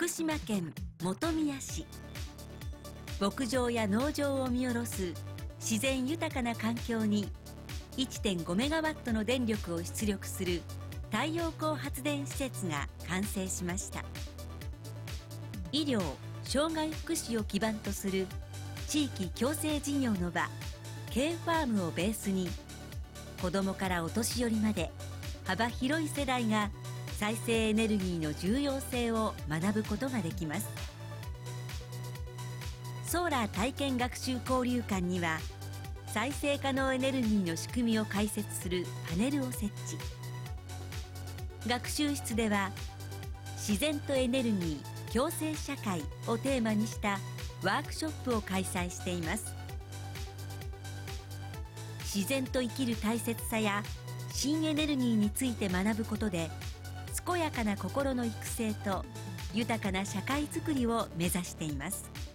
福島県本宮市。牧場や農場を見下ろす自然豊かな環境に 1.5 メガワットの電力を出力する太陽光発電施設が完成しました。医療・障害福祉を基盤とする地域共生事業の場 K ファームをベースに、子どもからお年寄りまで幅広い世代が再生エネルギーの重要性を学ぶことができます。ソーラー体験学習交流館には、再生可能エネルギーの仕組みを解説するパネルを設置。学習室では、自然とエネルギー共生社会をテーマにしたワークショップを開催しています。自然と生きる大切さや新エネルギーについて学ぶことで、健やかな心の育成と豊かな社会づくりを目指しています。